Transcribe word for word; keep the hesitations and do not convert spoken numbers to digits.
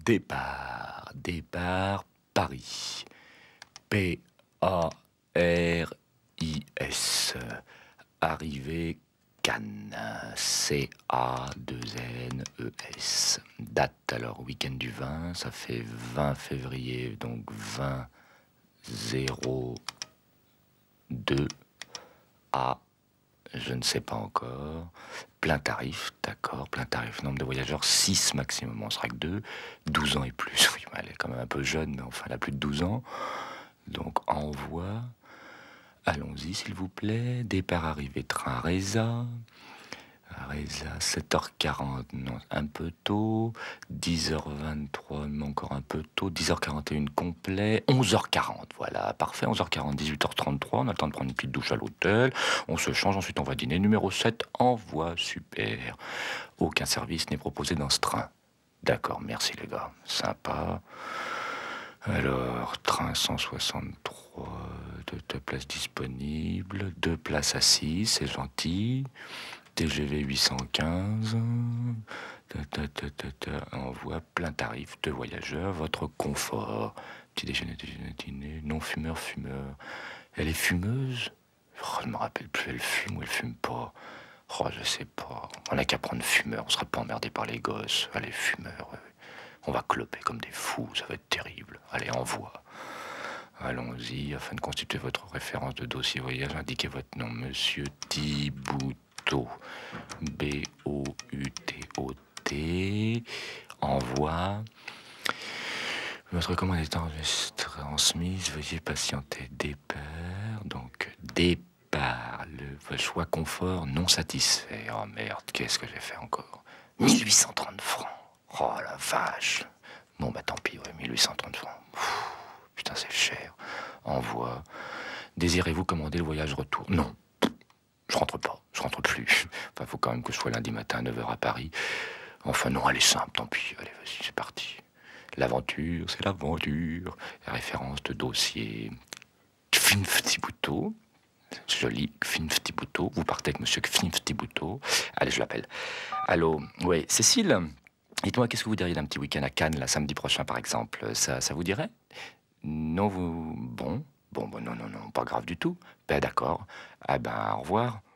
Départ, départ, Paris. P A R I S. Arrivée, Cannes. C A deux N E S. Date, alors, week-end du vingt, ça fait vingt février, donc vingt zéro deux à, je ne sais pas encore. Plein tarif, d'accord, plein tarif. Nombre de voyageurs, six maximum, on sera que deux. douze ans et plus. Oui, elle est quand même un peu jeune, mais enfin, elle a plus de douze ans. Donc, envoi. Allons-y, s'il vous plaît. Départ, arrivée, train Reza. Reza, sept heures quarante, non, un peu tôt. dix heures vingt-trois, mais encore un peu tôt. dix heures quarante et un complet. onze heures quarante, voilà, parfait. onze heures quarante, dix-huit heures trente-trois. On a le temps de prendre une petite douche à l'hôtel. On se change, ensuite on va dîner. Numéro sept, envoi, super. Aucun service n'est proposé dans ce train. D'accord, merci les gars. Sympa. Alors, train cent soixante-trois, deux, deux places disponibles, deux places assises, c'est gentil. T G V huit cent quinze, ta, ta, ta, ta, ta. Envoi plein tarif de voyageurs, votre confort. Petit déjeuner, déjeuner, dîner, non fumeur, fumeur. Elle est fumeuse? Oh, je ne me rappelle plus, elle fume ou elle fume pas. Oh, je sais pas. On n'a qu'à prendre fumeur, on sera pas emmerdé par les gosses. Allez, fumeur, ouais. On va cloper comme des fous, ça va être terrible. Allez, envoie. Allons-y, afin de constituer votre référence de dossier voyage, indiquez votre nom, Monsieur Thiboutot. B O U T O T. Envoi. Votre commande est enregistrée, transmise. Veuillez patienter. Départ. Donc, départ. Le choix confort non satisfait. Oh merde, qu'est-ce que j'ai fait encore? mille huit cent trente francs. Oh la vache. Bon, bah tant pis, ouais, mille huit cent trente francs. Pfff, putain, c'est cher. Envoi. Désirez-vous commander le voyage retour? Non. Je rentre pas, je rentre plus. Enfin, faut quand même que je sois lundi matin à neuf heures à Paris. Enfin, non, elle est simple, tant pis. Allez, vas-y, c'est parti. L'aventure, c'est l'aventure. Référence de dossier. Kfinf Thiboutot. C'est joli, Kfinf Thiboutot. Vous partez avec monsieur Kfinf Thiboutot. Allez, je l'appelle. Allô, oui, Cécile? Dites-moi, qu'est-ce que vous diriez d'un petit week-end à Cannes, la samedi prochain, par exemple? Ça, ça vous dirait? Non, vous... Bon, bon, bon, non, non, non, pas grave du tout. Ben d'accord. Ah ben, au revoir.